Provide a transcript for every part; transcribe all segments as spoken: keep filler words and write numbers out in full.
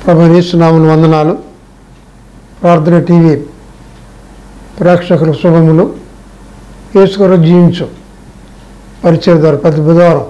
ప్రభువైన యేసు నామమున వందనాలు. ప్రార్థన టీవీ ప్రేక్షకులకు శుభములు. యేసు కొరకు జీవించు పరిచయం ద్వారా ప్రతి బుధవారం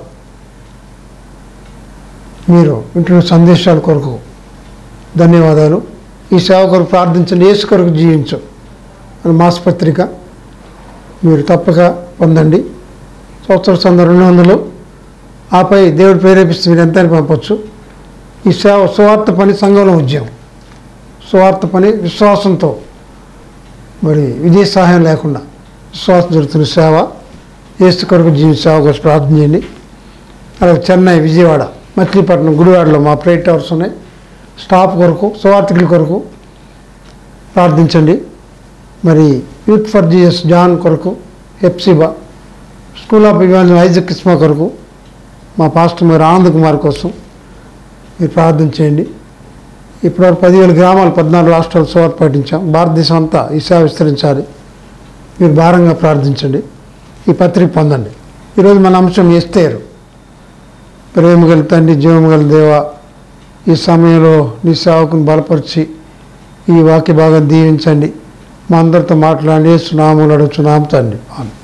మీరు వింటున్న సందేశాల కొరకు ధన్యవాదాలు. ఈ సేవ కొరకు ప్రార్థించండి. యేసు కొరకు జీవించు అని మాసపత్రిక మీరు తప్పక పొందండి. సంవత్సర సంద రెండు వందలు ఆపై దేవుడు ప్రేరేపిస్తే మీరు ఎంత పంపచ్చు. ఈ సేవ సువార్త పని, సంఘంలో ఉద్యమం, సువార్త పని విశ్వాసంతో, మరి విజయ సహాయం లేకుండా విశ్వాసం జరుగుతున్న సేవ. యేసు కొరకు జీవి సేవ కోసం ప్రార్థన చేయండి. అలాగే చెన్నై, విజయవాడ, మచిలీపట్నం, గుడివాడలో మా ప్రేయర్ టవర్స్ ఉన్నాయి. స్టాఫ్ కొరకు, సువార్థికుల కొరకు ప్రార్థించండి. మరి యూత్ ఫర్ జీసస్ జాన్ కొరకు, Hephzibah, school of evangelism Isaac కిస్మా కొరకు మా పాస్టర్ మరి ఆనంద్ కుమార్ కోసం మీరు ప్రార్థన చేయండి. ఇప్పటివరకు పదివేల గ్రామాలు, పద్నాలుగు రాష్ట్రాలు సువార్త పాటించాం. భారతదేశం అంతా ఈ సేవ విస్తరించాలి. మీరు భారంగా ప్రార్థించండి. ఈ పత్రిక పొందండి. ఈరోజు మన అంశం ఎస్తేరు. ప్రేమ గల తండ్రి, జీవము గల దేవ, ఈ సమయంలో నీ సేవకుని బలపరిచి ఈ వాక్య భాగం దీవించండి. మా అందరితో మాట్లాడి యేసు నామములో అడుగుచున్నాము తండ్రి.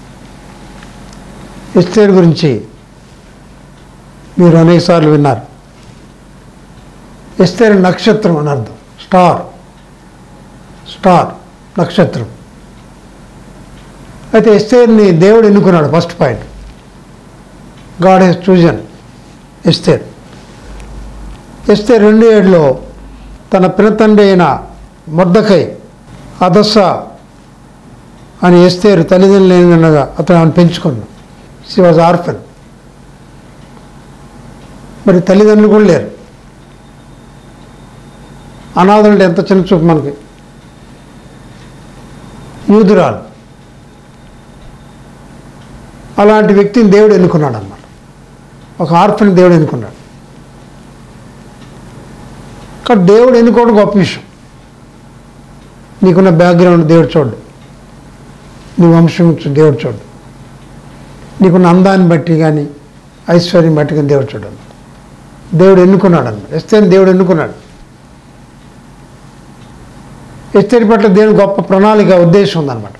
ఎస్తేరు గురించి మీరు అనేకసార్లు విన్నారు. ఎస్తేరు నక్షత్రం అని అర్థం. స్టార్, స్టార్ నక్షత్రం. అయితే ఎస్తేర్ని దేవుడు ఎన్నుకున్నాడు. First point, God he's chosen Esther. Esther రెండు ఏడులో తన పినతండ్రి అయిన మొర్దెకై హదస్స అని ఎస్తేరు తల్లిదండ్రులు లేనిదనగా అతను ఆమెను పెంచుకున్నాడు. She was orphan. మరి తల్లిదండ్రులు కూడా లేరు. అనాథులంటే ఎంత చిన్న చూపు మనకి. యూదురాలు. అలాంటి వ్యక్తిని దేవుడు ఎన్నుకున్నాడు అన్నమాట. ఒక ఆర్ఫన్ దేవుడు ఎన్నుకున్నాడు. కానీ దేవుడు ఎన్నుకోవడం గొప్ప విషయం. నీకున్న బ్యాక్గ్రౌండ్ దేవుడు చూడు, నీ వంశం దేవుడు చూడు, నీకున్న అందాన్ని బట్టి కానీ ఐశ్వర్యం బట్టి కానీ దేవుడు చూడు అన్నమాట. దేవుడు ఎన్నుకున్నాడు అన్నమాట. ఎస్తేర్ని దేవుడు ఎన్నుకున్నాడు. ఎస్తేరు పట్ల దేవుని గొప్ప ప్రణాళిక, ఉద్దేశం ఉందన్నమాట.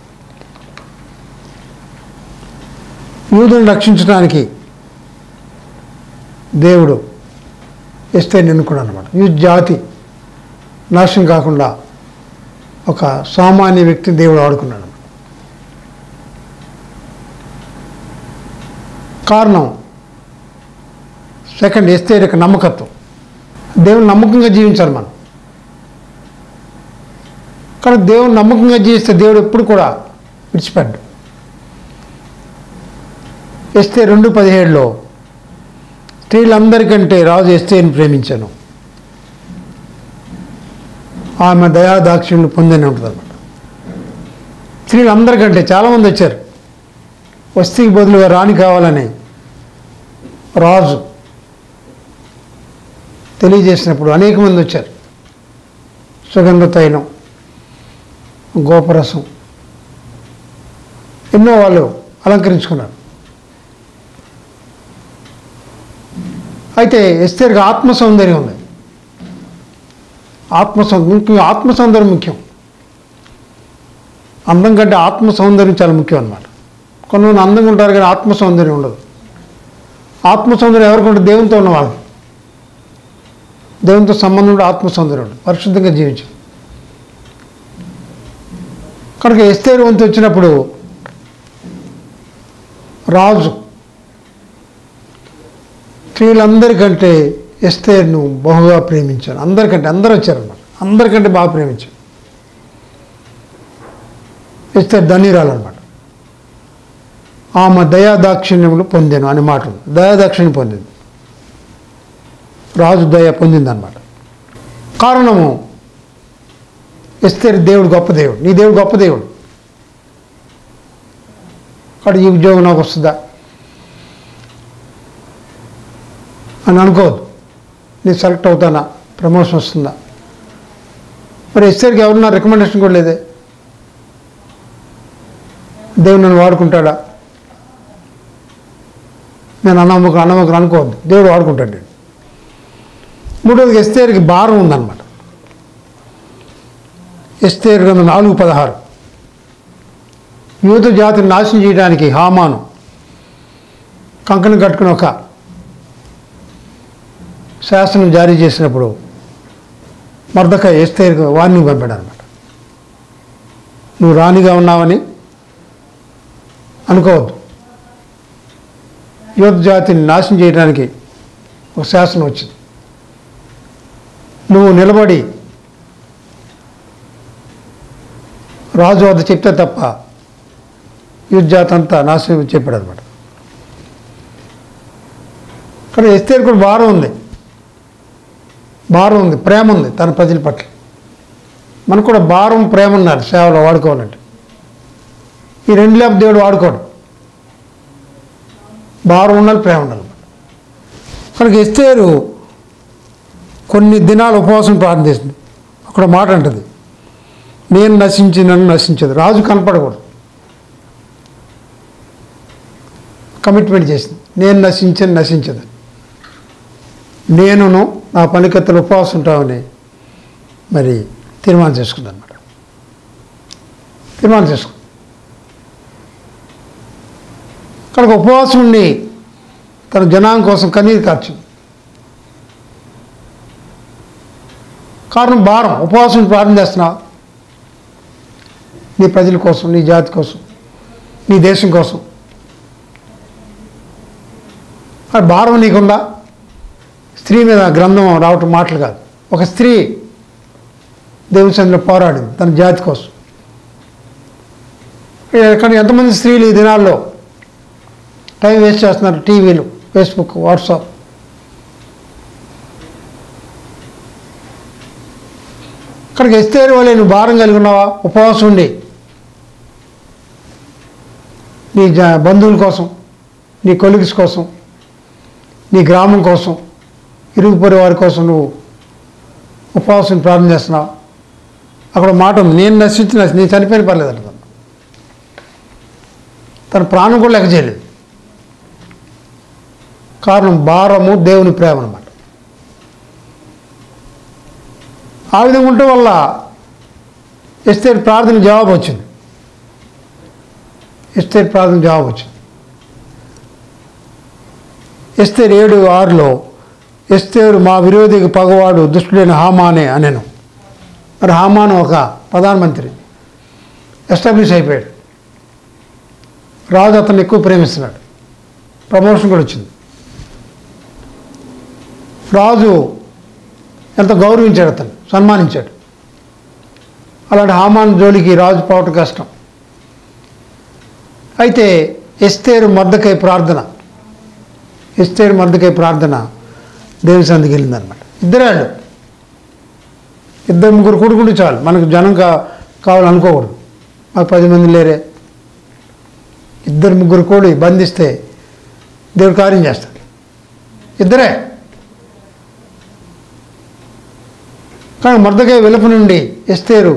యూదులను రక్షించడానికి దేవుడు ఎస్తేరుని ఎన్నుకున్నాడు అన్నమాట. యూదు జాతి నాశనం కాకుండా ఒక సామాన్య వ్యక్తిని దేవుడు ఆడుకున్నాడు అన్నమాట. కారణం సెకండ్, ఎస్తేరు యొక్క నమ్మకత్వం. దేవుని నమ్మకంగా జీవించాలి మనం. కానీ దేవుని నమ్మకంగా జీవిస్తే దేవుడు ఎప్పుడు కూడా విడిచిపెట్టాడు. ఎస్తేరు రెండు పదిహేడులో స్త్రీలందరికంటే రాజు ఎస్తేరుని ప్రేమించాను, ఆమె దయాదాక్షిణ్యం పొందని ఉంటుంది అన్నమాట. స్త్రీలందరికంటే చాలామంది వచ్చారు. వస్తీకి బదులుగా రాణి కావాలని రాజు తెలియజేసినప్పుడు అనేక మంది వచ్చారు. సుగంధ తైలం, గోపరసం, ఎన్నో వాళ్ళు అలంకరించుకున్నారు. అయితే ఎస్తేరుకి ఆత్మ సౌందర్యం ఉంది. ఆత్మ సౌందర్యం ముఖ్యం. ఆత్మ సౌందర్యం ముఖ్యం. అందం కంటే ఆత్మ సౌందర్యం చాలా ముఖ్యం అన్నమాట. కొంతమంది అందంగా ఉంటారు కానీ ఆత్మ సౌందర్యం ఉండదు. ఆత్మ సౌందర్యం ఎవరికి ఉంటుంది? దేవునితో ఉన్నవాళ్ళు. దేవునితో సంబంధం ఉంటే ఆత్మ సౌందర్యం ఉంటుంది. పరిశుద్ధంగా జీవించాలి. కనుక ఎస్తేరు వంతు వచ్చినప్పుడు రాజు స్త్రీలందరికంటే ఎస్తేరును బహుగా ప్రేమించాను. అందరికంటే, అందరూ వచ్చారన్నమాట. అందరికంటే బాగా ప్రేమించాను. ఎస్తేరు ధన్యురాలు అనమాట. ఆమె దయాదాక్షిణ్యములు పొందాను అనే మాట ఉంది. దయాదాక్షిణ్యం పొందింది. రాజు దయ పొందింది అన్నమాట. కారణము ఎస్తేరు దేవుడు గొప్ప దేవుడు. నీ దేవుడు గొప్ప దేవుడు. అక్కడ ఈ ఉద్యోగం నాకు వస్తుందా అని అనుకోవద్దు. నేను సెలెక్ట్ అవుతానా, ప్రమోషన్ వస్తుందా. మరి ఎస్తేరుకి ఎవరన్నా రికమెండేషన్ కూడా లేదే. దేవుడు నన్ను వాడుకుంటాడా, నేను అన్నమ్మకం అన్నమ్మకం అనుకోవద్దు. దేవుడు వాడుకుంటాడు. మూడవది ఎస్తేరుకి భారం ఉందన్నమాట. ఎస్తేరు గ్రంథం నాలుగు పదహారు యూదు జాతిని నాశనం చేయడానికి హామాను కంకణం కట్టుకుని ఒక శాసనం జారీ చేసినప్పుడు మొర్దెకై ఎస్తేరుకు వార్నింగ్ పంపాడు అనమాట. నువ్వు రాణిగా ఉన్నావని అనుకోవద్దు. యూదు జాతిని నాశనం చేయడానికి ఒక శాసనం వచ్చింది. నువ్వు నిలబడి రాజు వద్ద చెప్తే తప్ప యూదు జాతి అంతా నాశనం చెప్పాడు అనమాట. కానీ ఎస్తేరు కూడా భారం ఉంది, భారం ఉంది, ప్రేమ ఉంది తన ప్రజల పట్ల. మనకు కూడా భారం, ప్రేమ ఉన్నారు సేవలో వాడుకోవాలంటే. ఈ రెండు లేకపోతే దేవుడు వాడుకోడు. భారం ఉండాలి, ప్రేమ ఉండాలి. కనుక ఎస్తేరు కొన్ని దినాలు ఉపవాసం ప్రార్థిస్తుంది. అక్కడ మాట అంటుంది, నేను నశించి నన్ను నశించదు. రాజు కనపడకూడదు. కమిట్మెంట్ చేసింది, నేను నశించని నశించదు, నేనును నా పనికత్తలు ఉపవాసం ఉంటామని మరి తీర్మానం చేసుకుంది అనమాట. తీర్మానం చేసుకుంది. కనుక ఉపవాసం ఉండి తన జనాంగం కోసం కన్నీరు కార్చింది. కారణం భారం. ఉపవాసం ప్రార్థన చేస్తున్నావు నీ ప్రజల కోసం, నీ జాతి కోసం, నీ దేశం కోసం. అది భారం నీకుందా? స్త్రీ మీద గ్రంథం రావటం మాటలు కాదు. ఒక స్త్రీ దేవుని సన్నిధిలో పోరాడింది తన జాతి కోసం. కానీ ఎంతమంది స్త్రీలు ఈ దినాల్లో టైం వేస్ట్ చేస్తున్నారు? టీవీలు, ఫేస్బుక్, వాట్సాప్. అక్కడికి ఎస్తేరు వల్ల నువ్వు భారం కలిగి ఉన్నావా? ఉపవాసం ఉండి నీ జ బంధువుల కోసం, నీ కొలీగ్స్ కోసం, నీ గ్రామం కోసం, ఇరుగుపొరి వారి కోసం నువ్వు ఉపవాసం ప్రార్థన చేస్తున్నావు. అక్కడ మాట ఉంది, నేను నశించిన నేను చనిపోయిన పర్లేదు అంట. తన ప్రాణం కూడా లెక్క చేయలేదు. కారణం భారము, దేవుని ప్రేమ అన్నమాట. ఆ విధంగా ఉండటం వల్ల ఎస్తేరు ప్రార్థన జవాబు వచ్చింది. ఎస్తేరు ప్రార్థన జవాబు వచ్చింది. ఎస్తేరు ఏడు ఆరులో ఎస్తేరు మా విరోధికి పగవాడు దుష్టుడైన హామానే అనేను. మరి హామాను ఒక ప్రధానమంత్రి ఎస్టాబ్లిష్ అయిపోయాడు. రాజు అతన్ని ఎక్కువ ప్రేమిస్తున్నాడు. ప్రమోషన్ కూడా వచ్చింది. రాజు ఎంత గౌరవించాడు, అతను సన్మానించాడు. అలాంటి హామాన్ జోలికి రాజు పోవటం కష్టం. అయితే ఎస్తేరు మొర్దెకై ప్రార్థన ఎస్తేరు మొర్దెకై ప్రార్థన దేవుని సన్నిధికి వెళ్ళిందనమాట. ఇద్దరే వాళ్ళు. ఇద్దరు ముగ్గురు కొడుకుంటే చాలు, మనకు జనం కా కావాలనుకోకూడదు. మాకు పది మంది లేరే. ఇద్దరు ముగ్గురు కూడి బంధిస్తే దేవుడు కార్యం చేస్తాడు. ఇద్దరే. కానీ మొర్దెకై వెలుపు నుండి ఎస్తేరు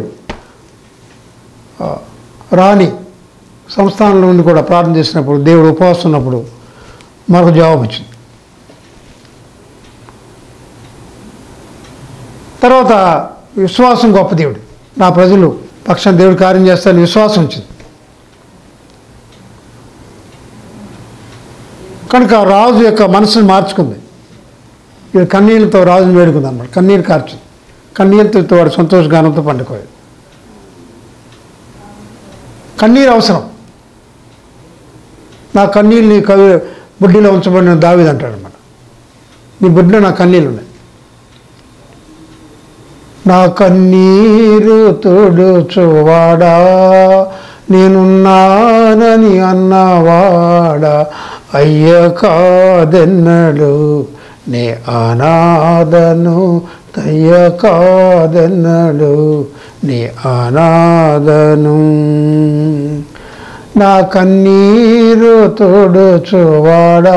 రాణి సంస్థానంలో నుండి కూడా ప్రార్థన చేసినప్పుడు, దేవుడు ఉపవాసం ఉన్నప్పుడు మరొక జవాబు వచ్చింది. తర్వాత విశ్వాసం గొప్ప దేవుడు, నా ప్రజలు పక్షాన దేవుడు కార్యం చేస్తారని విశ్వాసం వచ్చింది. కనుక రాజు యొక్క మనసును మార్చుకుంది. ఇది కన్నీళ్ళతో రాజును వేడుకుంది అన్నమాట. కన్నీరు కార్చింది. కన్నీళ్ళతో వాడు సంతోషగానంతో పండుకోయాడు. కన్నీరు అవసరం. నా కన్నీళ్ళు నీ కవి బుడ్డిలో ఉంచబడిన దావీదు అంటాడు అన్నమాట. నీ బుడ్డిలో నా కన్నీళ్ళు ఉన్నాయి. నా కన్నీరు తుడుచువాడా, నేనున్నానని అన్నవాడా, అయ్య కాదెన్నడు నే అనాథను, తయ్య కాదెన్నడు నీ అనాథను. నా కన్నీరు తుడుచువాడా,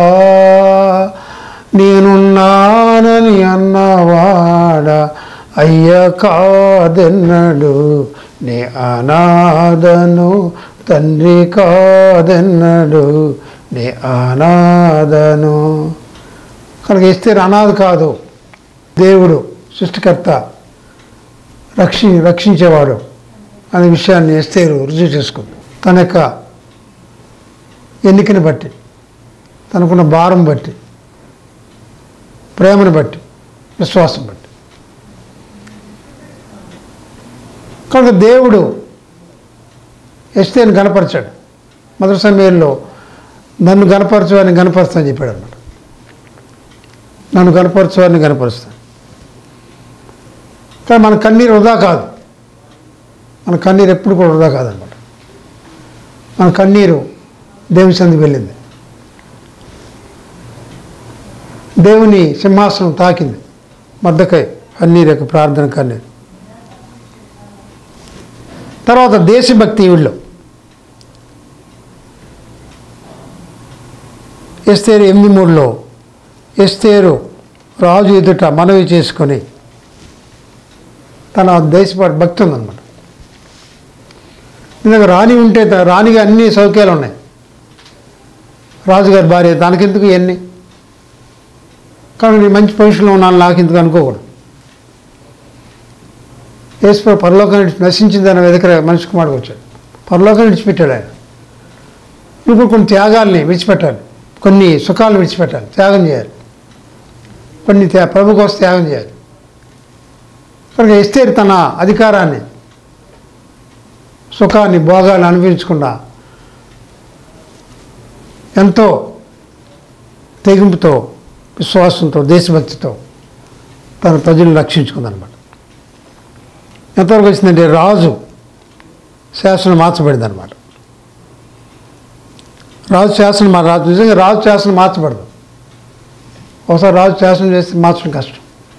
నేనున్నానని అన్నవాడా, అయ్య కాదెన్నడు నీ అనాథను, తండ్రి కాదెన్నడు నీ అనాథను. కనుక ఎస్తేరు అనాథ కాదు. దేవుడు సృష్టికర్త రక్షి రక్షించేవాడు అనే విషయాన్ని ఎస్తేరు రుజువు చేసుకుంది. తన యొక్క ఎన్నికని బట్టి, తనకున్న భారం బట్టి, ప్రేమను బట్టి, విశ్వాసం బట్టి. కనుక దేవుడు ఎస్తేరుని గణపరిచాడు. మొదటి సమయంలో నన్ను గణపరచు అని గణపరుస్తానని చెప్పాడు అన్నమాట. నన్ను గణపరచు అని గణపరుస్తాను. కానీ మన కన్నీరు వృధా కాదు. మన కన్నీరు ఎప్పుడు కూడా వృధా కాదనమాట. మన కన్నీరు దేవుని సందికి వెళ్ళింది. దేవుని సింహాసనం తాకింది. మద్దకై కన్నీరు యొక్క ప్రార్థన కన్నీరు. తర్వాత దేశభక్తి వీళ్ళు. ఎస్తేరు ఎనిమిది మూడులో ఎస్తేరు రాజు ఎదుట మనవి చేసుకొని తన దేశపాటు భక్తి ఉందన్నమాట. నిజంగా రాణి ఉంటే రాణిగా అన్ని సౌఖ్యాలు ఉన్నాయి. రాజుగారి భార్య దానికెందుకు ఇవన్నీ? కానీ నేను మంచి పొజిషన్లో ఉన్నాను నాకెందుకు అనుకోకూడదు. యేసు పరలోకం నుంచి నశించిందని వెదకర మనిషి కుమారుడు వచ్చాడు. పరలోకం విడిచిపెట్టాడు ఆయన. ఇప్పుడు కొన్ని త్యాగాల్ని విడిచిపెట్టాలి, కొన్ని సుఖాలను విడిచిపెట్టాలి, త్యాగం చేయాలి, కొన్ని త్యా ప్రభు కోసం త్యాగం చేయాలి. కనుక ఎస్తేరు తన అధికారాన్ని, సుఖాన్ని, భోగాన్ని అనుభవించకుండా ఎంతో తెగింపుతో, విశ్వాసంతో, దేశభక్తితో తన ప్రజలను రక్షించుకుందనమాట. ఎంతవరకు వచ్చిందంటే రాజు శాసనం మార్చబడింది అనమాట. రాజు శాసనం మా రాజు నిజంగా రాజు శాసనం మార్చబడదు. ఒకసారి రాజు శాసనం చేస్తే మార్చడం కష్టం.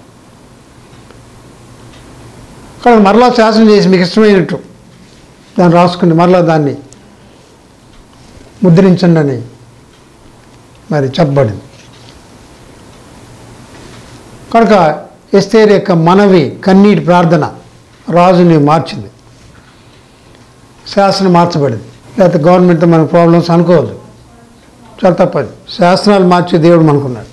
కానీ మరలా శాసనం చేసి మీకు ఇష్టమైనట్టు దాన్ని రాసుకుని మరలా దాన్ని ముద్రించండి అని మరి చెప్పబడింది. కనుక ఎస్తేరు యొక్క మనవి, కన్నీటి ప్రార్థన రాజుని మార్చింది. శాసనం మార్చబడింది. లేకపోతే గవర్నమెంట్తో మనకు ప్రాబ్లమ్స్ అనుకోవద్దు, చాలా తప్పది. శాసనాలు మార్చే దేవుడు మనకున్నాడు.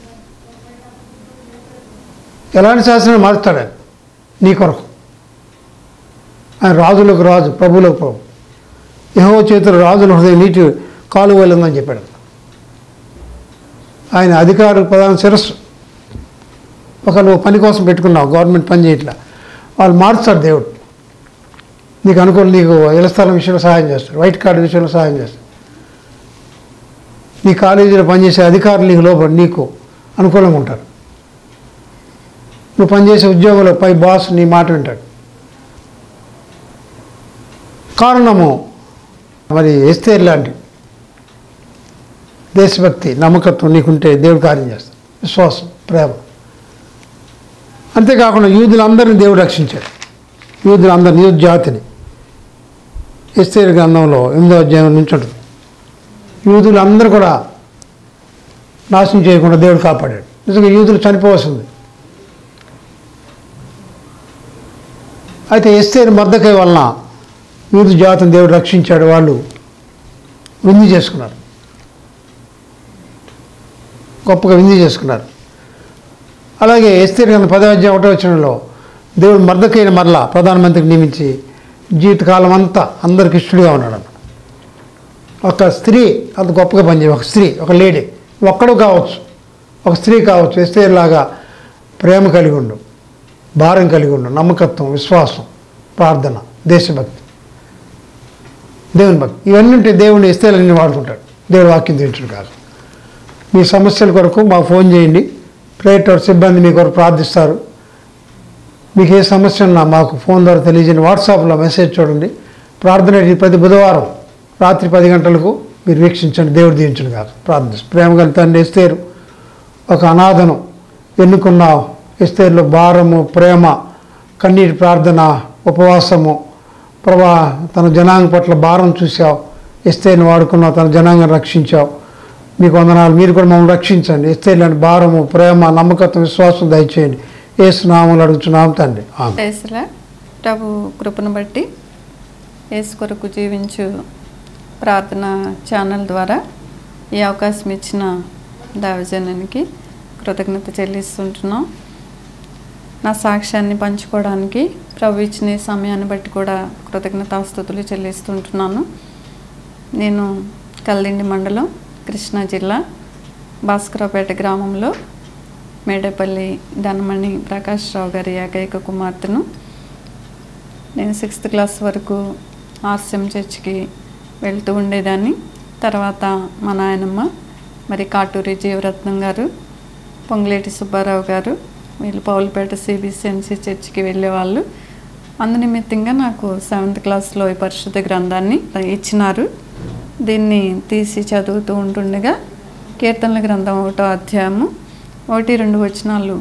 ఎలాంటి శాసనాలు మారుస్తాడు ఆయన? నీ కొరకు. ఆయన రాజులకు రాజు, ప్రభువులకు ప్రభు. యెహోవా చేతులు రాజుల హృదయం నీటి కాలు వెళ్ళిందని చెప్పాడు. ఆయన అధికారులు ప్రధాన శిరస్సు. ఒక నువ్వు పని కోసం పెట్టుకున్నావు, గవర్నమెంట్ పని చేయట్లా, వాళ్ళు మారుస్తాడు దేవుడు. నీకు అనుకూలం, నీకు ఇళ్ల స్థలం విషయంలో సహాయం చేస్తాడు, వైట్ కార్డు విషయంలో సహాయం చేస్తాడు. నీ కాలేజీలో పనిచేసే అధికారులు నీకు లోపడి నీకు అనుకూలంగా ఉంటారు. నువ్వు పనిచేసే ఉద్యోగంలో పై బాస్ నీ మాట వింటాడు. కారణము మరి ఎస్తేరు లాంటి దేశభక్తి, నమ్మకత్వం నీకుంటే దేవుడు కార్యం చేస్తాడు. విశ్వాసం, ప్రేమ. అంతేకాకుండా యూదులందరినీ దేవుడు రక్షించాడు. యూదులందరినీ, యూదు జాతిని. ఎస్తేరు గ్రంథంలో ఎనిమిదో అధ్యాయం నుంచి ఉంటుంది. యూదులందరూ కూడా నాశనం చేయకుండా దేవుడు కాపాడాడు. నిజంగా యూదులు చనిపోవాల్సింది. అయితే ఎస్తేరు మర్దకై వలన యూదు జాతిని దేవుడు రక్షించాడు. వాళ్ళు విందు చేసుకున్నారు, గొప్పగా విందు చేసుకున్నారు. అలాగే ఎస్తేరు గ్రంథం పదో అధ్యాయం ఒకటో వచనంలో దేవుడు మర్దకైన మరలా ప్రధానమంత్రికి నియమించి జీవితకాలం అంతా అందరికి ఇష్టడుగా ఉన్నాడు. ఒక స్త్రీ అంత గొప్పగా పనిచేయ, ఒక స్త్రీ, ఒక లేడీ, ఒక్కడు కావచ్చు, ఒక స్త్రీ కావచ్చు, ఎస్తేరు లాగా ప్రేమ కలిగి ఉండు, భారం కలిగి ఉండు, నమ్మకత్వం, విశ్వాసం, ప్రార్థన, దేశభక్తి, దేవుని భక్తి, ఇవన్నీ ఉంటే దేవుని ఎస్తేరులన్నీ వాడుకుంటాడు. దేవుడు వాక్యం తీర్చుడు కాదు. మీ సమస్యల కొరకు మాకు ఫోన్ చేయండి. ప్రేయర్ టవర్ సిబ్బంది మీ కొరకు ప్రార్థిస్తారు. మీకు ఏ సమస్య ఉన్నా మాకు ఫోన్ ద్వారా తెలియజేయండి. వాట్సాప్లో మెసేజ్ చూడండి. ప్రార్థన ప్రతి బుధవారం రాత్రి పది గంటలకు మీరు వీక్షించండి. దేవుడు దీవించండి కాదు. ప్రార్థిస్తారు. ప్రేమ గల తండ్రి, ఎస్తేరు ఒక అనాథను ఎన్నుకున్నావు. ఎస్తేరులో భారము, ప్రేమ, కన్నీటి ప్రార్థన, ఉపవాసము, ప్రభా తన జనాంగం పట్ల భారం చూసావు. ఎస్తేరుని వాడుకున్నావు, తన జనాంగం రక్షించావు. మీకు వందనాలు. మీరు కూడా మమ్మల్ని రక్షించండి. ఎస్తేరులాంటి భారము, ప్రేమ, నమ్మకత్వం, విశ్వాసం దయచేయండి. యేసు నామములో అడుగుతున్నాం తండ్రి. ఆమేన్. ప్రభు కృపను బట్టి యేసు కొరకు జీవించు ప్రార్థన ఛానల్ ద్వారా ఈ అవకాశం ఇచ్చిన దైవజనానికి కృతజ్ఞత చెల్లిస్తుంటున్నాం. నా సాక్ష్యాన్ని పంచుకోవడానికి ప్రభు ఇచ్చిన ఈ సమయాన్ని బట్టి కూడా కృతజ్ఞతాస్తుతులు చెల్లిస్తుంటున్నాను. నేను కల్దిండి మండలం, కృష్ణా జిల్లా, భాస్కరపేట గ్రామంలో మేడపల్లి ధనమణి ప్రకాష్ రావు గారి ఏకైక కుమార్తెను. నేను సిక్స్త్ క్లాస్ వరకు ఆర్సిఎం చర్చ్కి వెళ్తూ ఉండేదాన్ని. తర్వాత మా నాయనమ్మ, మరి కాటూరి జీవరత్నం గారు, పొంగులేటి సుబ్బారావు గారు, వీళ్ళు పౌలపేట సిబిసిఎంసి చర్చికి వెళ్ళేవాళ్ళు. అందునిమిత్తంగా నాకు సెవెంత్ క్లాస్లో ఈ పరిశుద్ధ గ్రంథాన్ని ఇచ్చినారు. దీన్ని తీసి చదువుతూ ఉంటుండగా కీర్తనల గ్రంథం ఒకటో అధ్యాయము ఒకటి రెండు వచనాలు,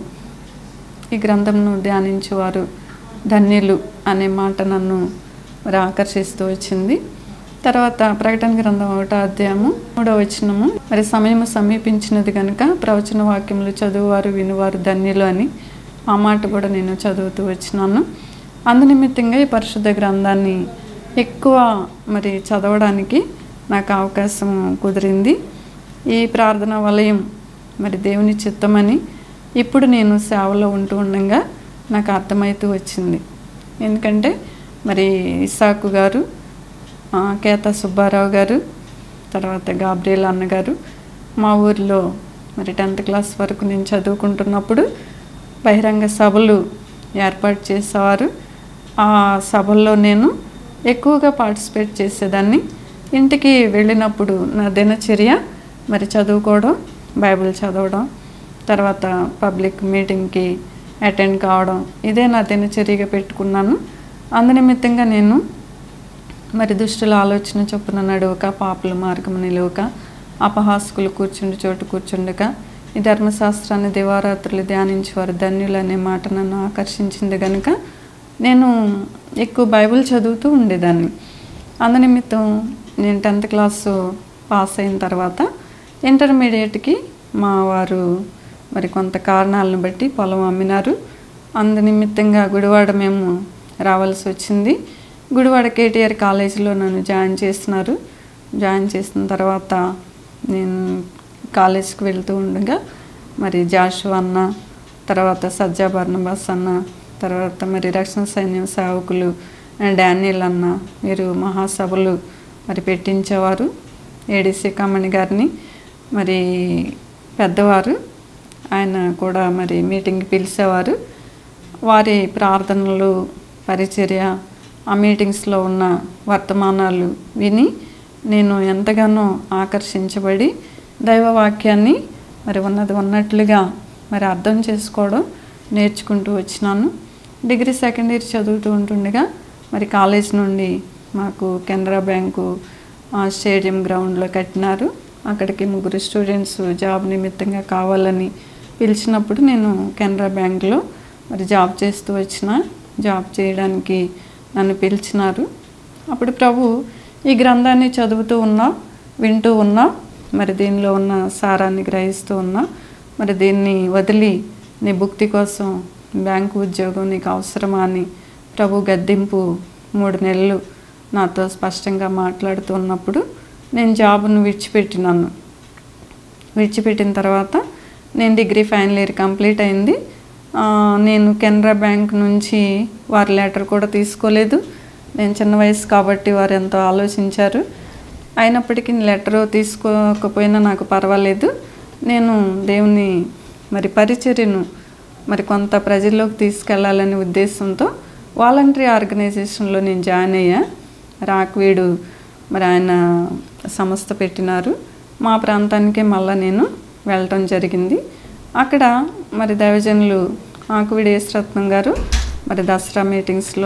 ఈ గ్రంథంను ధ్యానించేవారు ధన్యులు అనే మాట నన్ను మరి ఆకర్షిస్తూ వచ్చింది. తర్వాత ప్రకటన గ్రంథం ఒకటో అధ్యాయము మూడో వచనము, మరి సమయము సమీపించినది కనుక ప్రవచన వాక్యములు చదువువారు వినువారు ధన్యులు అని ఆ మాట కూడా నేను చదువుతూ వచ్చినాను. అందునిమిత్తంగా ఈ పరిశుద్ధ గ్రంథాన్ని ఎక్కువ మరి చదవడానికి నాకు అవకాశం కుదిరింది. ఈ ప్రార్థనా వలయం మరి దేవుని చిత్తమని ఇప్పుడు నేను సేవలో ఉంటూ ఉండగా నాకు అర్థమవుతూ వచ్చింది. ఎందుకంటే మరి ఇసాకు గారు, కేత సుబ్బారావు గారు, తర్వాత గాబ్రియల్ అన్నగారు మా ఊరిలో మరి టెన్త్ క్లాస్ వరకు నేను చదువుకుంటున్నప్పుడు బహిరంగ సభలు ఏర్పాటు చేసేవారు. ఆ సభల్లో నేను ఎక్కువగా పార్టిసిపేట్ చేసేదాన్ని. ఇంటికి వెళ్ళినప్పుడు నా దినచర్య మరి చదువుకోవడం, బైబిల్ చదవడం, తర్వాత పబ్లిక్ మీటింగ్కి అటెండ్ కావడం, ఇదే నా దినచర్యగా పెట్టుకున్నాను. అందునిమిత్తంగా నేను మరి దుష్టుల ఆలోచన చొప్పున నడువక, పాపుల మార్గము నిలువక, అపహాసకులు కూర్చుండి చోటు కూర్చుండక, ఈ ధర్మశాస్త్రాన్ని దివారాత్రులు ధ్యానించేవారు ధన్యులు అనే మాట నన్ను ఆకర్షించింది కనుక నేను ఎక్కువ బైబిల్ చదువుతూ ఉండేదాన్ని. అందునిమిత్తం నేను టెన్త్ క్లాసు పాస్ అయిన తర్వాత ఇంటర్మీడియట్కి మా వారు మరి కొంత కారణాలను బట్టి పొలం అమ్మినారు. అందునిమిత్తంగా గుడివాడ మేము రావాల్సి వచ్చింది. గుడివాడ కేటీఆర్ కాలేజీలో నన్ను జాయిన్ చేస్తున్నారు. జాయిన్ చేసిన తర్వాత నేను కాలేజ్కి వెళ్తూ ఉండగా మరి జాషువా అన్న, తర్వాత సజ్జా బర్నబాస్ అన్న, తర్వాత మరి రక్షణ సైన్యం సేవకులు డానియల్ అన్న మీరు మహాసభలు మరి పెట్టించేవారు. ఏడీసీ కమ్మణి గారిని మరి పెద్దవారు, ఆయన కూడా మరి మీటింగ్కి పిలిచేవారు. వారి ప్రార్థనలు, పరిచర్య, ఆ మీటింగ్స్లో ఉన్న వర్తమానాలు విని నేను ఎంతగానో ఆకర్షించబడి దైవవాక్యాన్ని మరి ఉన్నది ఉన్నట్లుగా మరి అర్థం చేసుకోవడం నేర్చుకుంటూ వచ్చినాను. డిగ్రీ సెకండ్ ఇయర్ చదువుతూ ఉంటుండగా మరి కాలేజ్ నుండి మాకు కెనరా బ్యాంకు స్టేడియం గ్రౌండ్లో కట్టినారు. అక్కడికి ముగ్గురు స్టూడెంట్స్ జాబ్ నిమిత్తంగా కావాలని పిలిచినప్పుడు నేను కెనరా బ్యాంక్లో మరి జాబ్ చేస్తూ వచ్చిన. జాబ్ చేయడానికి నన్ను పిలిచినారు. అప్పుడు ప్రభు ఈ గ్రంథాన్ని చదువుతూ ఉన్నా, వింటూ ఉన్నా, మరి దీనిలో ఉన్న సారాన్ని గ్రహిస్తూ ఉన్నా, మరి దీన్ని వదిలి నీ భుక్తి కోసం బ్యాంకు ఉద్యోగం నీకు అవసరమా అని ప్రభు గద్దింపు మూడు నెలలు నాతో స్పష్టంగా మాట్లాడుతూ ఉన్నప్పుడు నేను జాబ్ను విడిచిపెట్టినాను. విడిచిపెట్టిన తర్వాత నేను డిగ్రీ ఫైనల్ ఇయర్ కంప్లీట్ అయింది. నేను కెనరా బ్యాంక్ నుంచి వారి లెటర్ కూడా తీసుకోలేదు. నేను చిన్న వయసు కాబట్టి వారు ఎంతో ఆలోచించారు. అయినప్పటికీ లెటర్ తీసుకోకపోయినా నాకు పర్వాలేదు. నేను దేవుని మరి పరిచర్యను మరి కొంత ప్రజల్లోకి తీసుకెళ్లాలనే ఉద్దేశంతో వాలంటరీ ఆర్గనైజేషన్లో నేను జాయిన్ అయ్యా. రాక్వీడు మరి ఆయన సంస్థ పెట్టినారు. మా ప్రాంతానికే మళ్ళీ నేను వెళ్ళటం జరిగింది. అక్కడ మరి దైవజనులు ఆకువీడు యేసురత్నం గారు మరి దసరా మీటింగ్స్లో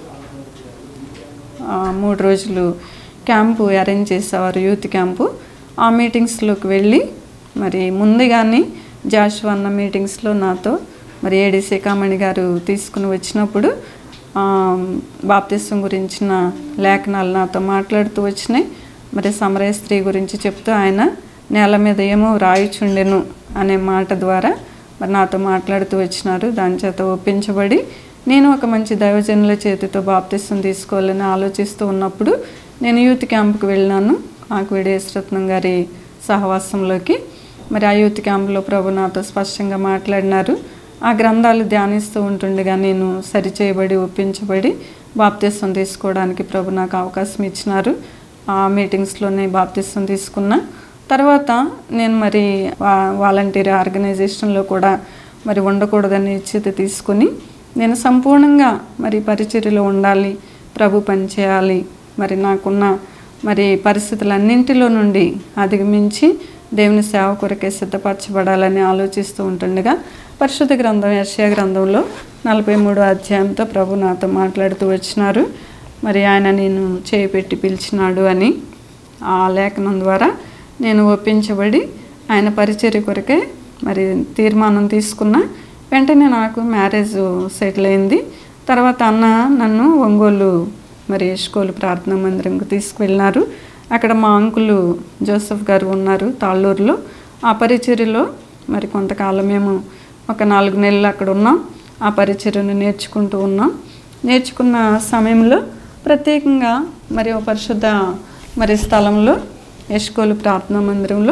మూడు రోజులు క్యాంపు అరేంజ్ చేసేవారు, యూత్ క్యాంపు. ఆ మీటింగ్స్లోకి వెళ్ళి మరి ముందుగానే జాషువా అన్న మీటింగ్స్లో నాతో మరి ఏడీసీ కామణి గారు తీసుకుని వచ్చినప్పుడు బాప్తిస్వం గురించిన లేఖనాలు నాతో మాట్లాడుతూ వచ్చినాయి. మరి సమరయ స్త్రీ గురించి చెప్తూ ఆయన నేల మీద ఏమో రాయిచుండెను అనే మాట ద్వారా మరి నాతో మాట్లాడుతూ వచ్చినారు. దాని చేత ఒప్పించబడి నేను ఒక మంచి దైవజనుల చేతితో బాప్తిస్వం తీసుకోవాలని ఆలోచిస్తూ ఉన్నప్పుడు నేను యూత్ క్యాంపుకి వెళ్ళినాను, ఆకువీడు యేసురత్నం గారి సహవాసంలోకి. మరి ఆ యూత్ క్యాంపులో ప్రభు నాతో స్పష్టంగా మాట్లాడినారు. ఆ గ్రంథాలు ధ్యానిస్తూ ఉంటుండగా నేను సరిచేయబడి ఒప్పించబడి బాప్తిస్వం తీసుకోవడానికి ప్రభు నాకు అవకాశం ఇచ్చినారు. ఆ మీటింగ్స్లోనే బాప్తిస్వం తీసుకున్నా. తర్వాత నేను మరి వాలంటీర్ ఆర్గనైజేషన్లో కూడా మరి ఉండకూడదని నిశ్చిత తీసుకుని నేను సంపూర్ణంగా మరి పరిచర్యలో ఉండాలి, ప్రభు పని చేయాలి, మరి నాకున్న మరి పరిస్థితులన్నింటిలో నుండి అధిగమించి దేవుని సేవ కొరకే సిద్ధపరచబడాలని ఆలోచిస్తూ ఉంటుండగా పరిశుద్ధ గ్రంథం యెషయా గ్రంథంలో నలభై మూడో అధ్యాయంతో ప్రభు నాతో మాట్లాడుతూ వచ్చినారు. మరి ఆయన నేను చేపెట్టి పిలిచినాడు అని ఆ లేఖనం ద్వారా నేను ఒప్పించబడి ఆయన పరిచర్య కొరకే మరి తీర్మానం తీసుకున్న. వెంటనే నాకు మ్యారేజ్ సెటిల్ అయింది. తర్వాత అన్న నన్ను ఒంగోలు మరి ఎష్కోలు ప్రార్థనా మందిరంకు తీసుకువెళ్ళినారు. అక్కడ మా అంకులు జోసెఫ్ గారు ఉన్నారు తాళ్ళూరులో. ఆ పరిచర్యలో మరి కొంతకాలం మేము ఒక నాలుగు నెలలు అక్కడ ఉన్నాం. ఆ పరిచర్యను నేర్చుకుంటూ ఉన్నాం. నేర్చుకున్న సమయంలో ప్రత్యేకంగా మరి ఒక పరిశుద్ధ మరి స్థలంలో ఎష్కోలు ప్రార్థనా మందిరంలో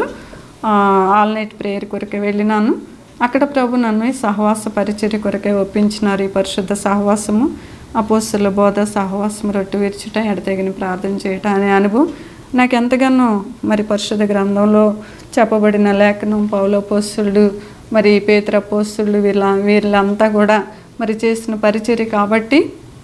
ఆల్ నైట్ ప్రేయర్ కొరకే వెళ్ళినాను. అక్కడ ప్రభు నన్ను ఈ సహవాస పరిచర్య కొరకే ఒప్పించినారు. ఈ పరిశుద్ధ సహవాసము, అపోస్తలుల బోధ, సహవాసము, రొట్టె విరుచుట, ఎడతెగని ప్రార్థన చేయటం అనే అనుభవం నాకు ఎంతగానో మరి పరిశుద్ధ గ్రంథంలో చెప్పబడిన లేఖనం, పౌలు అపోస్తలుడు మరి పేతురు అపోస్తలుడు వీళ్ళ వీళ్ళంతా కూడా మరి చేసిన పరిచర్య కాబట్టి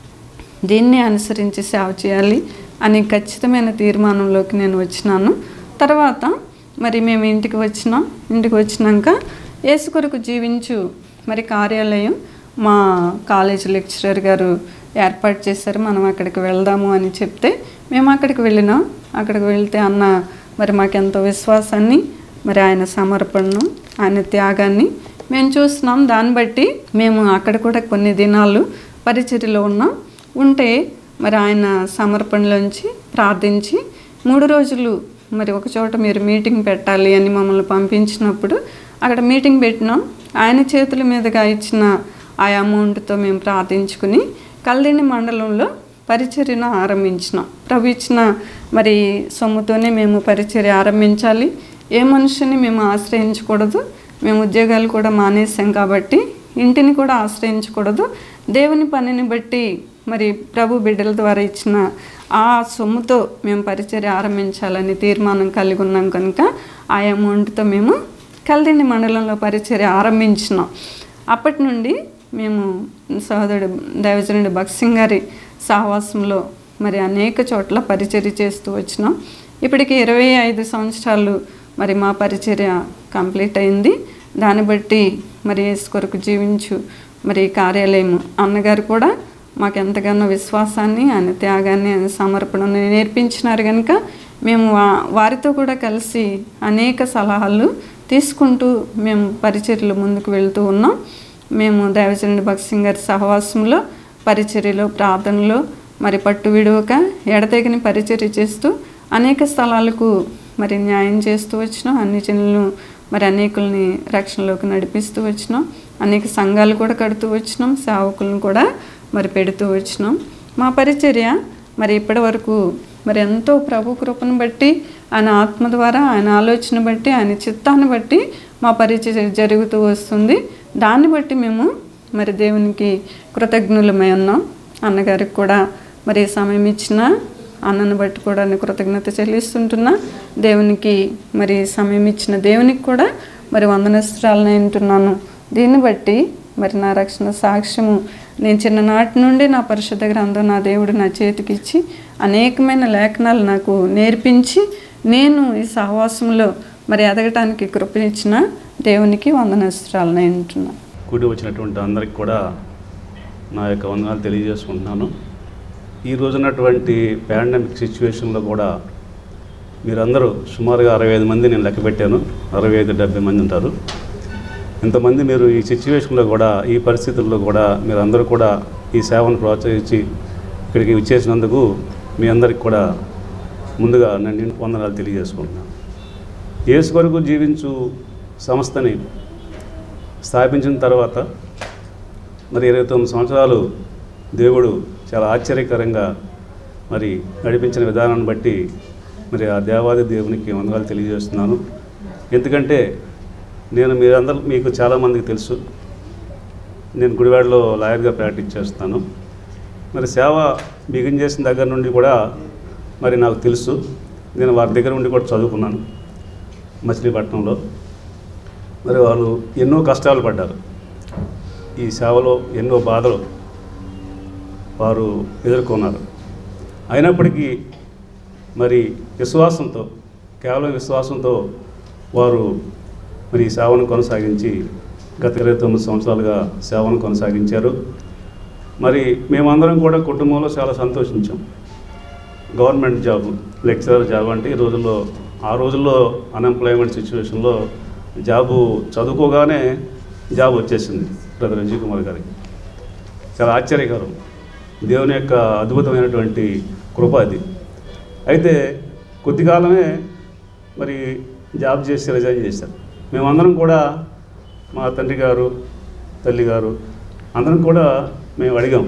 దీన్ని అనుసరించి సేవ చేయాలి అని ఖచ్చితమైన తీర్మానంలోకి నేను వచ్చినాను. తర్వాత మరి మేము ఇంటికి వచ్చినాం. ఇంటికి వచ్చినాక యేసు కొరకు జీవించు మరి కార్యాలయం మా కాలేజ్ లెక్చరర్ గారు ఏర్పాటు చేశారు. మనం అక్కడికి వెళ్దాము అని చెప్తే మేము అక్కడికి వెళ్ళినాం. అక్కడికి వెళ్తే అన్న మరి మాకెంతో విశ్వాసాన్ని, మరి ఆయన సమర్పణను, ఆయన త్యాగాన్ని మేము చూస్తున్నాం. దాన్ని బట్టి మేము అక్కడ కూడా కొన్ని దినాలు పరిచర్యలో ఉన్నాం. ఉంటే మరి ఆయన సమర్పణలోంచి ప్రార్థించి మూడు రోజులు మరి ఒక చోట మీరు మీటింగ్ పెట్టాలి అని మమ్మల్ని పంపించినప్పుడు అక్కడ మీటింగ్ పెట్టినాం. ఆయన చేతుల మీదుగా ఇచ్చిన ఆ అమౌంట్తో మేము ప్రార్థించుకుని కల్దిండి మండలంలో పరిచర్యను ఆరంభించినాం. ప్రభు ఇచ్చిన మరి సొమ్ముతోనే మేము పరిచర్య ఆరంభించాలి. ఏ మనుషుని మేము ఆశ్రయించకూడదు. మేము ఉద్యోగాలు కూడా మానేసాం కాబట్టి ఇంటిని కూడా ఆశ్రయించకూడదు. దేవుని పనిని బట్టి మరి ప్రభు బిడ్డల ద్వారా ఇచ్చిన ఆ సొమ్ముతో మేము పరిచర్య ఆరంభించాలని తీర్మానం కలిగి ఉన్నాం కనుక ఆ అమౌంట్తో మేము కల్దిండి మండలంలో పరిచర్య ఆరంభించినాం. అప్పటి నుండి మేము సహోదరుడు దైవజనుడు భక్సింగ్ గారి సహవాసంలో మరి అనేక చోట్ల పరిచర్య చేస్తూ వచ్చినాం. ఇప్పటికి ఇరవై ఐదు సంవత్సరాలు మరి మా పరిచర్య కంప్లీట్ అయింది. దాన్ని బట్టి మరి యేసు కొరకు జీవించు మరి కార్యాలయం అన్నగారు కూడా మాకు ఎంతగానో విశ్వాసాన్ని, ఆయన త్యాగాన్ని, ఆయన సమర్పణను నేర్పించినారు కనుక మేము వారితో కూడా కలిసి అనేక సలహాలు తీసుకుంటూ మేము పరిచర్యలు ముందుకు వెళ్తూ ఉన్నాం. మేము దైవజనుడి భక్సింగ్ గారి సహవాసంలో పరిచర్యలో, ప్రార్థనలో మరి పట్టు విడవక ఎడతెగని పరిచర్య చేస్తూ అనేక స్థలాలకు మరి న్యాయం చేస్తూ వచ్చినాం. అన్ని జనులను మరి అనేకుల్ని రక్షణలోకి నడిపిస్తూ వచ్చినాం. అనేక సంఘాలు కూడా కడుతూ వచ్చినాం. సేవకులను కూడా మరి పెడుతూ వచ్చినాం. మా పరిచర్య మరి ఇప్పటి వరకు మరి ఎంతో ప్రభు కృపను బట్టి, ఆయన ఆత్మ ద్వారా, ఆయన ఆలోచన బట్టి, ఆయన చిత్తాన్ని బట్టి మా పరిచర్య జరుగుతూ వస్తుంది. దాన్ని బట్టి మేము మరి దేవునికి కృతజ్ఞులమై ఉన్నాం. అన్నగారికి కూడా మరి సమయం ఇచ్చిన అన్నను బట్టి కూడా కృతజ్ఞత చెల్లిస్తుంటున్నా. దేవునికి మరి సమయం ఇచ్చిన దేవునికి కూడా మరి వందనస్త్రాలను వింటున్నాను. దీన్ని బట్టి మరి నా రక్షణ సాక్ష్యము నేను చిన్ననాటి నుండి నా పరిశుద్ధ గ్రంథం నా దేవుడు నా చేతికి ఇచ్చి అనేకమైన లేఖనాలు నాకు నేర్పించి నేను ఈ సహవాసంలో మరి ఎదగటానికి కృపనిచ్చిన దేవునికి వందనస్త్రాలను వింటున్నాను. కూడి వచ్చినటువంటి అందరికి కూడా నా యొక్క వందనాలు తెలియజేసుకుంటున్నాను. ఈ రోజున్నటువంటి పాండమిక్ సిచ్యువేషన్లో కూడా మీరందరూ సుమారుగా అరవై ఐదు మంది నేను లెక్క పెట్టాను. అరవై ఐదు డెబ్బై మంది ఉంటారు. ఇంతమంది మీరు ఈ సిచ్యువేషన్లో కూడా, ఈ పరిస్థితుల్లో కూడా మీరు అందరూ కూడా ఈ సేవను ప్రోత్సహించి ఇక్కడికి విచ్చేసినందుకు మీ అందరికి కూడా ముందుగా నేను వందనాలు తెలియజేసుకుంటున్నాను. యేసు కొరకు జీవించు సంస్థని స్థాపించిన తర్వాత మరి ఇరవై తొమ్మిది సంవత్సరాలు దేవుడు చాలా ఆశ్చర్యకరంగా మరి నడిపించిన విధానాన్ని బట్టి మరి ఆ దేవాది దేవునికి వందనాలు తెలియజేస్తున్నాను. ఎందుకంటే నేను మీరందరూ మీకు చాలామందికి తెలుసు, నేను గుడివాడలో లాయర్గా ప్రాక్టీస్ చేస్తాను. మరి సేవ బిగిన్ చేసిన దగ్గర నుండి కూడా మరి నాకు తెలుసు. నేను వారి దగ్గర నుండి కూడా చదువుకున్నాను మచిలీపట్నంలో. మరి వాళ్ళు ఎన్నో కష్టాలు పడ్డారు, ఈ సేవలో ఎన్నో బాధలు వారు ఎదుర్కొన్నారు. అయినప్పటికీ మరి విశ్వాసంతో, కేవలం విశ్వాసంతో వారు మరి ఈ సేవను కొనసాగించి గత ఇరవై తొమ్మిది సంవత్సరాలుగా సేవను కొనసాగించారు. మరి మేమందరం కూడా కుటుంబంలో చాలా సంతోషించాం. గవర్నమెంట్ జాబ్, లెక్చరర్ జాబ్ అంటే ఈ రోజుల్లో, ఆ రోజుల్లో అన్ఎంప్లాయ్మెంట్ సిచ్యువేషన్లో జాబు చదువుకోగానే జాబ్ వచ్చేసింది బ్రదర్ విజయ్ కుమార్ గారికి. చాలా ఆశ్చర్యకరం, దేవుని యొక్క అద్భుతమైనటువంటి కృప అది. అయితే కొద్ది కాలమే మరి జాబ్ చేసి రిజైన్ చేశారు. మేమందరం కూడా, మా తండ్రి గారు, తల్లి గారు అందరం కూడా మేము అడిగాం,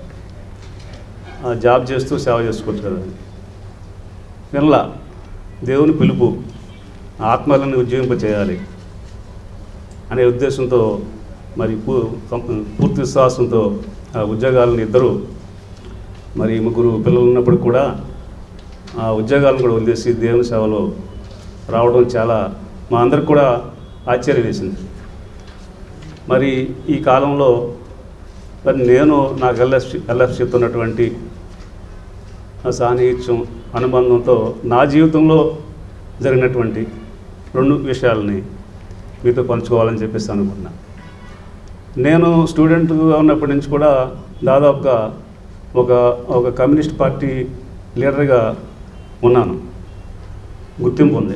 జాబ్ చేస్తూ సేవ చేసుకోవచ్చు కదా. వినలా. దేవుని పిలుపు, ఆత్మలను ఉద్యోగింప చేయాలి అనే ఉద్దేశంతో మరి పూర్తి విశ్వాసంతో ఆ ఉద్యోగాలను ఇద్దరు, మరి ముగ్గురు పిల్లలు ఉన్నప్పుడు కూడా ఆ ఉద్యోగాలను కూడా వదిలేసి దేవుని సేవలో రావడం చాలా మా అందరికి కూడా ఆశ్చర్యం వేసింది. మరి ఈ కాలంలో మరి నేను నాకు ఎల్ఎఫ్సి ఎల్ఎఫ్సితో ఉన్నటువంటి సాన్నిహిత్యం, అనుబంధంతో నా జీవితంలో జరిగినటువంటి రెండు విషయాలని మీతో పంచుకోవాలని చెప్పేసి అనుకున్నా. నేను స్టూడెంట్గా ఉన్నప్పటి నుంచి కూడా దాదాపుగా ఒక ఒక కమ్యూనిస్ట్ పార్టీ లీడర్గా ఉన్నాను, గుర్తింపు ఉంది.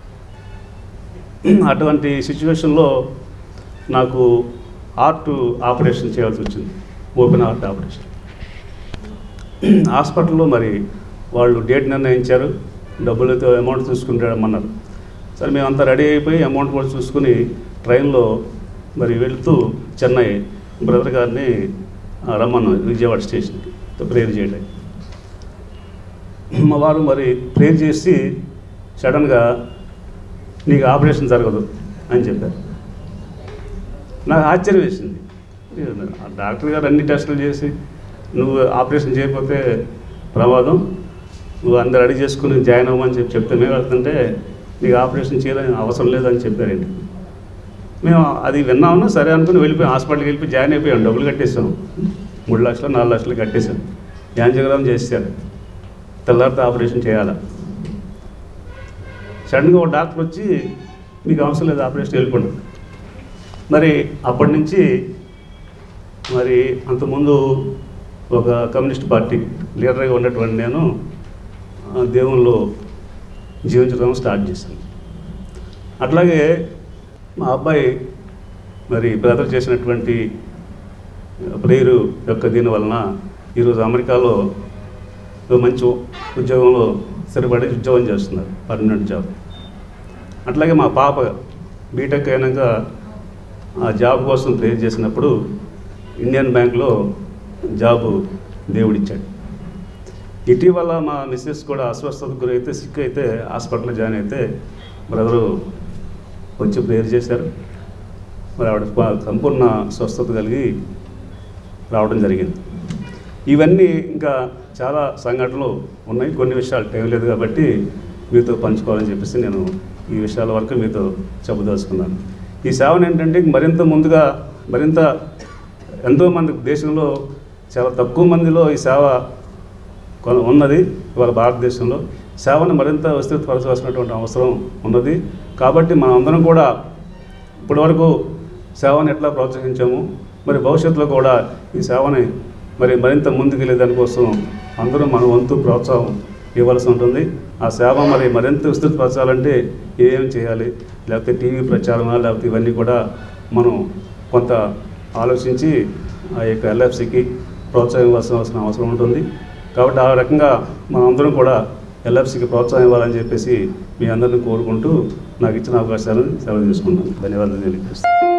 అటువంటి సిచ్యువేషన్లో నాకు హార్ట్ ఆపరేషన్ చేయాల్సి వచ్చింది, ఓపెన్ హార్ట్ ఆపరేషన్. హాస్పిటల్లో మరి వాళ్ళు డేట్ నిర్ణయించారు, డబ్బులతో అమౌంట్ చూసుకుంటామన్నారు. సరే మేమంతా రెడీ అయిపోయి అమౌంట్ కూడా చూసుకుని ట్రైన్లో మరి వెళుతూ చెన్నై బ్రదర్ గారిని రమ్మన్నాను విజయవాడ స్టేషన్కి ప్రేయర్ చేయడానికి. మా వారు మరి ప్రేయర్ చేసి సడన్గా నీకు ఆపరేషన్ జరగదు అని చెప్పారు. నాకు ఆశ్చర్యం వేసింది. డాక్టర్ గారు అన్ని టెస్టులు చేసి నువ్వు ఆపరేషన్ చేయకపోతే ప్రమాదం, నువ్వు అందరు రెడీ చేసుకుని జాయిన్ అవ్వమని చెప్పి చెప్తే మేము వెళ్తుంటే నీకు ఆపరేషన్ చేయాలని అవసరం లేదని చెప్పారండి. మేము అది విన్నాము, సరే అనుకుని వెళ్ళిపోయాం. హాస్పిటల్కి వెళ్ళిపోయి జాయిన్ అయిపోయాం, డబ్బులు కట్టేసాం, మూడు లక్షలు నాలుగు లక్షలు కట్టేసాం. యాంజియోగ్రామ్ చేశారు, తెల్లారితో ఆపరేషన్ చేయాలా. సడన్గా ఒక డాక్టర్ వచ్చి మీకు అవసరం లేదు ఆపరేషన్ వెళ్ళిపోండి. మరి అప్పటి నుంచి మరి అంతకుముందు ఒక కమ్యూనిస్ట్ పార్టీ లీడర్గా ఉన్నటువంటి నేను దేవునిలో జీవించడం స్టార్ట్ చేశాను. అట్లాగే మా అబ్బాయి మరి బ్రదర్ చేసినటువంటి ప్రేయరు యొక్క దీని వలన ఈరోజు అమెరికాలో మంచి ఉద్యోగంలో స్థిరపడి ఉద్యోగం చేస్తున్నారు, పర్మనెంట్ జాబ్. అట్లాగే మా పాప బీటెక్ అయినాక ఆ జాబ్ కోసం ప్రేయర్ చేసినప్పుడు ఇండియన్ బ్యాంక్లో జాబు దేవుడిచ్చాడు. ఇటీవల మా మిస్సెస్ కూడా అస్వస్థతకు గురైతే, సిక్ అయితే హాస్పిటల్లో జాయిన్ అయితే బ్రదరు వచ్చి ప్రేయర్ చేశారు. మరి ఆవిడ సంపూర్ణ స్వస్థత కలిగి రావడం జరిగింది. ఇవన్నీ ఇంకా చాలా సంఘటనలు ఉన్నాయి. కొన్ని విషయాలు టైం లేదు కాబట్టి మీతో పంచుకోవాలని చెప్పేసి నేను ఈ విషయాల వరకు మీతో చెప్పదలుచుకున్నాను. ఈ సేవను ఏంటంటే మరింత ముందుగా, మరింత ఎంతోమంది దేశంలో చాలా తక్కువ మందిలో ఈ సేవ ఉన్నది. ఇవాళ భారతదేశంలో సేవను మరింత విస్తృతపరచాల్సినటువంటి అవసరం ఉన్నది. కాబట్టి మనం అందరం కూడా ఇప్పటివరకు సేవను ఎట్లా ప్రోత్సహించాము, మరి భవిష్యత్తులో కూడా ఈ సేవని మరి మరింత ముందుకెళ్ళే దానికోసం అందరూ మన వంతు ప్రోత్సాహం ఇవ్వాల్సి ఉంటుంది. ఆ సేవ మరి మరింత విస్తృతపరచాలంటే ఏం చేయాలి, లేకపోతే టీవీ ప్రచారమా, లేకపోతే ఇవన్నీ కూడా మనం కొంత ఆలోచించి ఆ యొక్క ఎల్ఎఫ్సికి ప్రోత్సాహం ఇవ్వాల్సిన అవసరం ఉంటుంది. కాబట్టి ఆ రకంగా మనందరం కూడా ఎల్ఎఫ్సికి ప్రోత్సాహం ఇవ్వాలని చెప్పేసి మీ అందరిని కోరుకుంటూ నాకు ఇచ్చిన అవకాశాలను సెలవు తీసుకున్నాను. ధన్యవాదాలు తెలియజేస్తాను.